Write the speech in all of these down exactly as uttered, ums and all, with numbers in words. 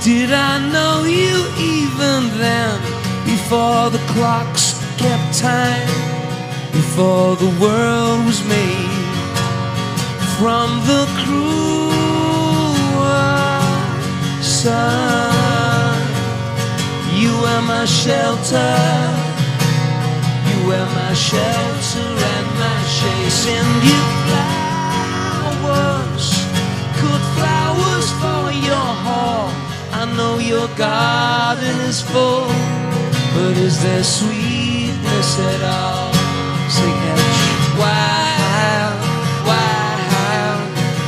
Did I know you even then? Before the clocks kept time, before the world was made, from the cruel sun. You were my shelter, you were my shelter and my shade. Send you flowers, good flowers for your hall. I know your garden is full, but is there sweetness at all? Sing it. Wild, wild,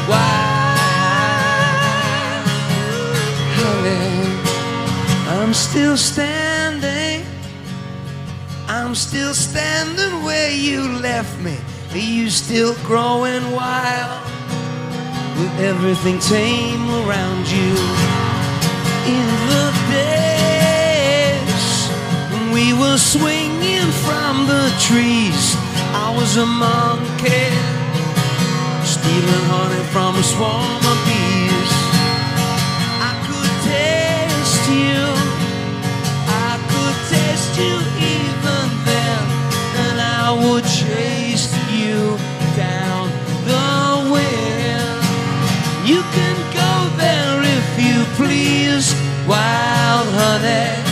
wild. Honey, I'm still standing, I'm still standing where you left me. Are you still growing wild, with everything tame around you? In the days when we were swinging from the trees, I was a monkey, stealing honey from a swarm of bees. I could taste you, I could taste you even then, and I would chase you down the wind. You can go there if you please, wild honey.